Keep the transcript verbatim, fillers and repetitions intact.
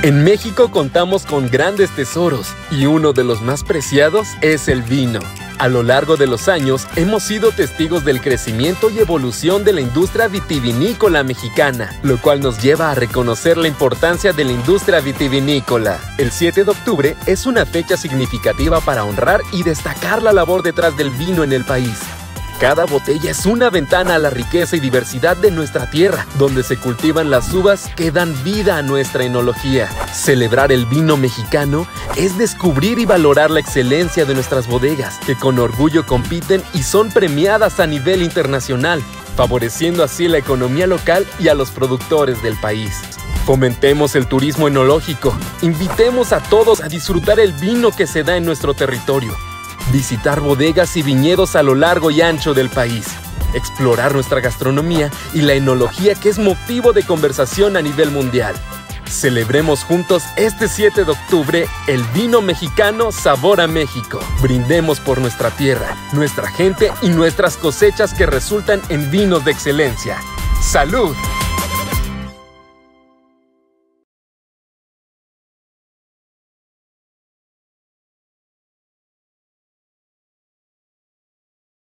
En México contamos con grandes tesoros y uno de los más preciados es el vino. A lo largo de los años hemos sido testigos del crecimiento y evolución de la industria vitivinícola mexicana, lo cual nos lleva a reconocer la importancia de la industria vitivinícola. El siete de octubre es una fecha significativa para honrar y destacar la labor detrás del vino en el país. Cada botella es una ventana a la riqueza y diversidad de nuestra tierra, donde se cultivan las uvas que dan vida a nuestra enología. Celebrar el vino mexicano es descubrir y valorar la excelencia de nuestras bodegas, que con orgullo compiten y son premiadas a nivel internacional, favoreciendo así la economía local y a los productores del país. Fomentemos el turismo enológico. Invitemos a todos a disfrutar el vino que se da en nuestro territorio. Visitar bodegas y viñedos a lo largo y ancho del país. Explorar nuestra gastronomía y la enología, que es motivo de conversación a nivel mundial. Celebremos juntos este siete de octubre el vino mexicano Sabor a México. Brindemos por nuestra tierra, nuestra gente y nuestras cosechas que resultan en vinos de excelencia. ¡Salud!